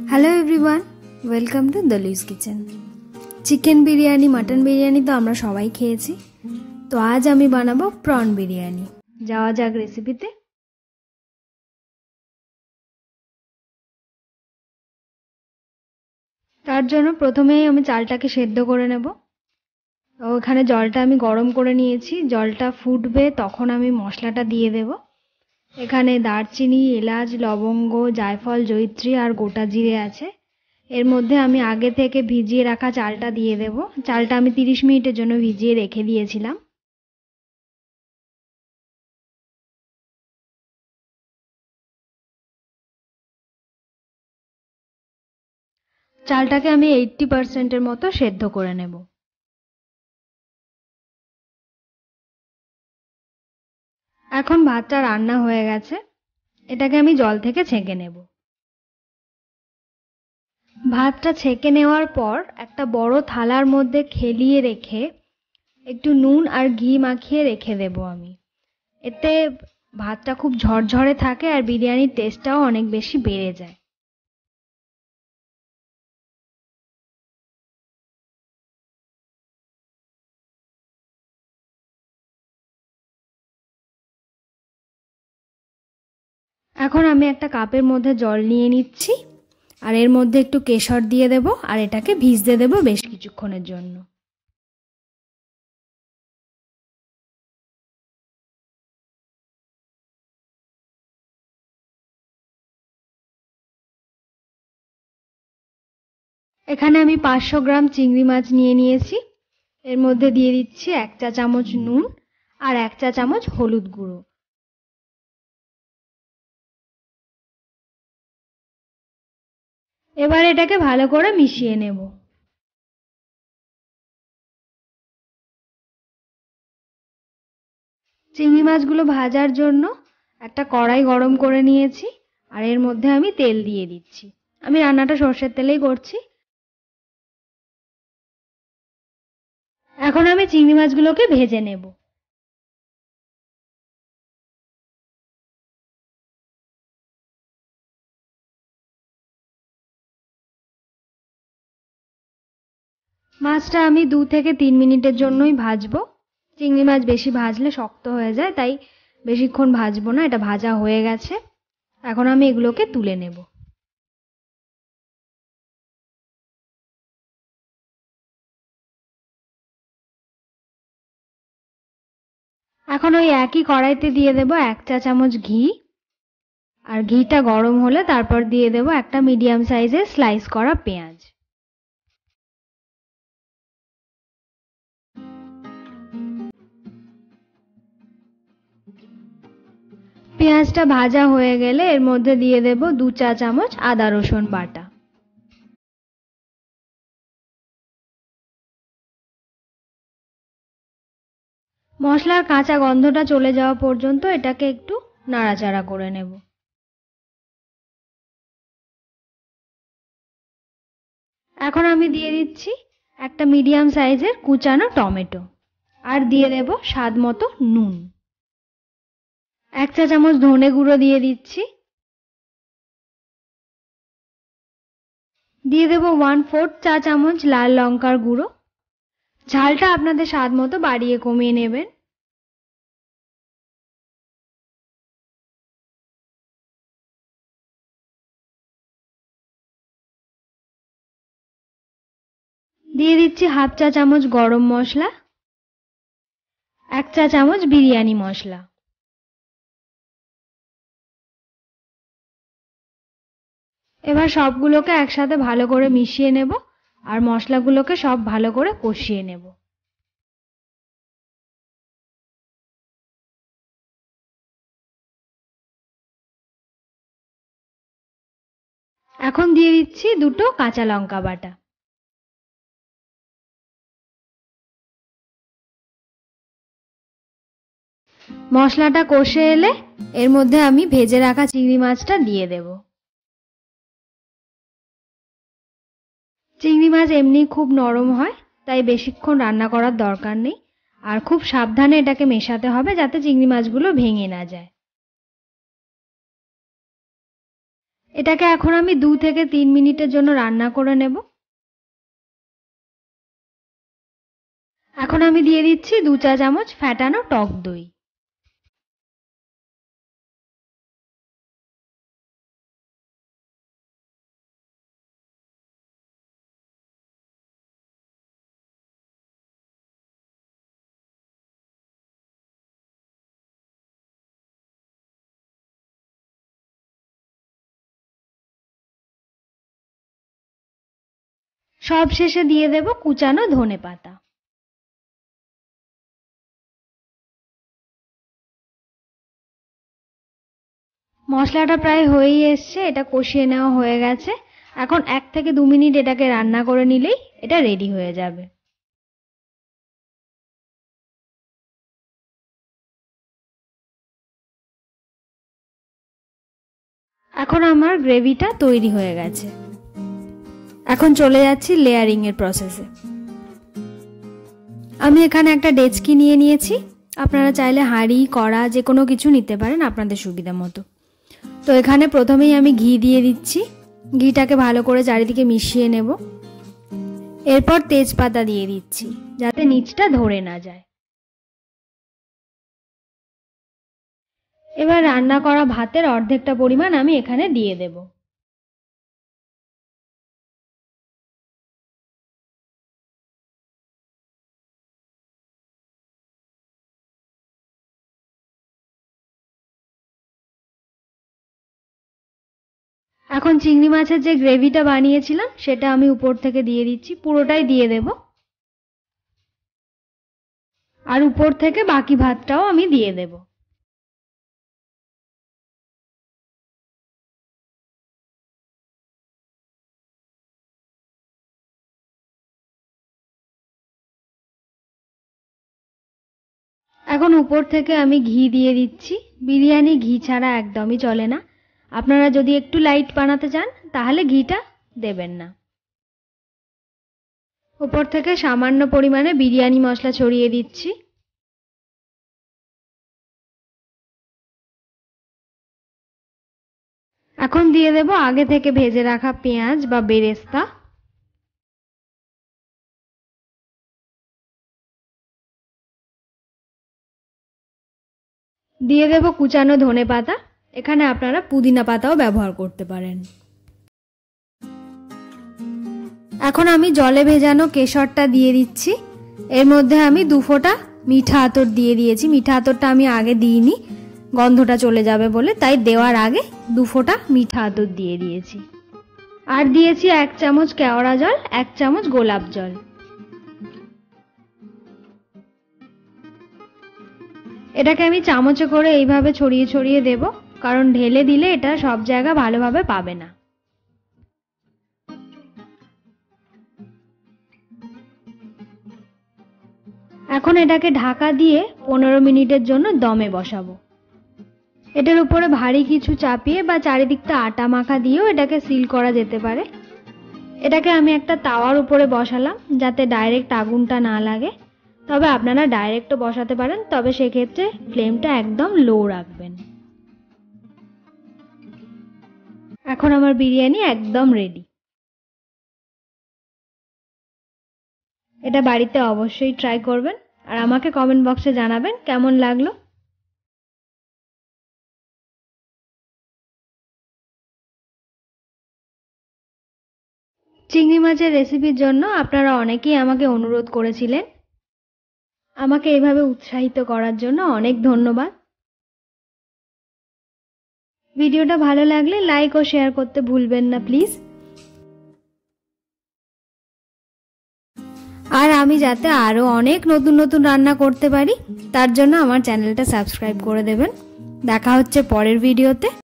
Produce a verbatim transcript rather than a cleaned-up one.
Hello everyone, welcome to Dolui's kitchen. Chicken biryani, mutton biryani তো আমরা সবাই খেয়েছি। তো আজ আমি বানাবো প্রন বিরিয়ানি। যাওয়া যাক রেসিপিতে। তার জন্য প্রথমেই আমি চালটাকে সেদ্ধ করে নেব। ওখানে জলটা আমি গরম করে নিয়েছি, জলটা ফুটবে তখন আমি মশলাটা দিয়ে দেব। এখানে দারচিনি, এলাচ, লবঙ্গ, জায়ফল, জয়িত্রী আর গোটা জিরে আছে। এর মধ্যে আমি আগে থেকে ভিজিয়ে রাখা চালটা দিয়ে দেব। চালটা আমি তিরিশ মিনিটের জন্য ভিজিয়ে রেখে দিয়েছিলাম। চালটাকে আমি এইট্টি পার্সেন্টের মতো সেদ্ধ করে নেব। এখন ভাতটা রান্না হয়ে গেছে, এটাকে আমি জল থেকে ছেঁকে নেব। ভাতটা ছেঁকে নেওয়ার পর একটা বড় থালার মধ্যে খেলিয়ে রেখে একটু নুন আর ঘি মাখিয়ে রেখে দেব আমি। এতে ভাতটা খুব ঝরঝরে থাকে আর বিরিয়ানির টেস্টটাও অনেক বেশি বেড়ে যায়। এখন আমি একটা কাপের মধ্যে জল নিয়ে নিচ্ছি আর এর মধ্যে একটু কেশর দিয়ে দেব আর এটাকে ভিজতে দেব বেশ কিছুক্ষণের জন্য। এখানে আমি পাঁচশো গ্রাম চিংড়ি মাছ নিয়ে নিয়েছি। এর মধ্যে দিয়ে দিচ্ছি এক চা চামচ নুন আর এক চা চামচ হলুদ গুঁড়ো। এবার এটাকে ভালো করে মিশিয়ে নেব। চিংড়ি মাছগুলো ভাজার জন্য একটা কড়াই গরম করে নিয়েছি আর এর মধ্যে আমি তেল দিয়ে দিচ্ছি। আমি রান্নাটা সর্ষের তেলেই করছি। এখন আমি চিংড়ি মাছগুলোকে ভেজে নেব। মাছটা আমি দু থেকে তিন মিনিটের জন্যই ভাজবো। চিংড়ি মাছ বেশি ভাজলে শক্ত হয়ে যায়, তাই বেশিক্ষণ ভাজবো না। এটা ভাজা হয়ে গেছে, এখন আমি এগুলোকে তুলে নেব। এখন ওই একই কড়াইতে দিয়ে দেব এক চা চামচ ঘি আর ঘিটা গরম হলে তারপর দিয়ে দেব একটা মিডিয়াম সাইজের স্লাইস করা পেঁয়াজ। পেঁয়াজটা ভাজা হয়ে গেলে এর মধ্যে দিয়ে দেব দু চা চামচ আদা রসুন বাটা। মশলার কাঁচা গন্ধটা চলে যাওয়া পর্যন্ত এটাকে একটু নাড়াচাড়া করে নেব। এখন আমি দিয়ে দিচ্ছি একটা মিডিয়াম সাইজের কুচানো টমেটো আর দিয়ে দেব স্বাদ মতো নুন। এক চা চামচ ধনে গুঁড়ো দিয়ে দিচ্ছি। দিয়ে দেব ওয়ান ফোর্থ চা চামচ লাল লঙ্কার গুঁড়ো। ঝালটা আপনাদের স্বাদ মতো বাড়িয়ে কমিয়ে নেবেন। দিয়ে দিচ্ছি হাফ চা চামচ গরম মশলা, এক চা চামচ বিরিয়ানি মশলা। এবার সবগুলোকে একসাথে ভালো করে মিশিয়ে নেব আর মশলাগুলোকে সব ভালো করে কষিয়ে নেব। এখন দিয়ে দিচ্ছি দুটো কাঁচা লঙ্কা বাটা। মশলাটা কষে এলে এর মধ্যে আমি ভেজে রাখা চিংড়ি মাছটা দিয়ে দেব। চিংড়ি মাছ এমনি খুব নরম হয়, তাই বেশিক্ষণ রান্না করার দরকার নেই আর খুব সাবধানে এটাকে মেশাতে হবে যাতে চিংড়ি মাছগুলো ভেঙে না যায়। এটাকে এখন আমি দু থেকে তিন মিনিটের জন্য রান্না করে নেব। এখন আমি দিয়ে দিচ্ছি দু চা চামচ ফ্যাটানো টক দই। সব শেষে দিয়ে দেব কুচানো ধনেপাতা। মশলাটা প্রায় হয়েই এসছে, এটা কষিয়ে নেওয়া হয়ে গেছে। এখন এক থেকে দু মিনিট এটাকে রান্না করে নিলেই এটা রেডি হয়ে যাবে। এখন আমার গ্রেভিটা তৈরি হয়ে গেছে। এখন চলে যাচ্ছি লেয়ারিং এর প্রসেসে। আমি এখানে একটা ডেচকি নিয়ে নিয়েছি, আপনারা চাইলে হাঁড়ি কড়া যে কোনো কিছু নিতে পারেন আপনাদের সুবিধা মতো। তো এখানে প্রথমেই আমি ঘি দিয়ে দিচ্ছি, ঘিটাকে ভালো করে চারিদিকে মিশিয়ে নেব। এরপর তেজপাতা দিয়ে দিচ্ছি যাতে নিচটা ধরে না যায়। এবার রান্না করা ভাতের অর্ধেকটা পরিমাণ আমি এখানে দিয়ে দেব। এখন চিংড়ি মাছের যে গ্রেভিটা বানিয়েছিলাম সেটা আমি উপর থেকে দিয়ে দিচ্ছি, পুরোটাই দিয়ে দেব। আর উপর থেকে বাকি ভাতটাও আমি দিয়ে দেব। এখন উপর থেকে আমি ঘি দিয়ে দিচ্ছি। বিরিয়ানি ঘি ছাড়া একদমই চলে না। আপনারা যদি একটু লাইট বানাতে চান তাহলে ঘিটা দেবেন না। উপর থেকে সামান্য পরিমাণে বিরিয়ানি মশলা ছড়িয়ে দিচ্ছি। এখন দিয়ে দেব আগে থেকে ভেজে রাখা পেঁয়াজ বা বেরেস্তা। দিয়ে দেব কুচানো ধনেপাতা, এখানে আপনারা পুদিনা পাতাও ব্যবহার করতে পারেন। এখন আমি জলে ভেজানো কেশরটা দিয়ে দিচ্ছি। এর মধ্যে আমি দু ফোঁটা মিঠা আতর দিয়ে দিয়েছি। মিঠা আতরটা আমি আগে দিইনি, গন্ধটা চলে যাবে বলে, তাই দেওয়ার আগে দু ফোঁটা মিঠা আতর দিয়ে দিয়েছি। আর দিয়েছি এক চামচ কেওড়া জল, এক চামচ গোলাপ জল। এটাকে আমি চামচে করে এইভাবে ছড়িয়ে ছড়িয়ে দেব, কারণ ঢেলে দিলে এটা সব জায়গা ভালোভাবে পাবে না। এখন এটাকে ঢাকা দিয়ে পনেরো মিনিটের জন্য দমে বসাবো। এটার উপরে ভারী কিছু চাপিয়ে বা চারিদিকটা আটা মাখা দিয়েও এটাকে সিল করা যেতে পারে। এটাকে আমি একটা তাওয়ার উপরে বসালাম যাতে ডাইরেক্ট আগুনটা না লাগে। তবে আপনারা ডাইরেক্টও বসাতে পারেন, তবে সেক্ষেত্রে ফ্লেমটা একদম লো রাখবেন। এখন আমার বিরিয়ানি একদম রেডি। এটা বাড়িতে অবশ্যই ট্রাই করবেন আর আমাকে কমেন্ট বক্সে জানাবেন কেমন লাগলো। চিংড়ি মাছের রেসিপির জন্য আপনারা অনেকেই আমাকে অনুরোধ করেছিলেন। আমাকে এভাবে উৎসাহিত করার জন্য অনেক ধন্যবাদ। ভিডিওটা ভালো লাগলে লাইক ও শেয়ার করতে ভুলবেন না প্লিজ। আর আমি যাতে আরো অনেক নতুন নতুন রান্না করতে পারি তার জন্য আমার চ্যানেলটা সাবস্ক্রাইব করে দেবেন। দেখা হচ্ছে পরের ভিডিওতে।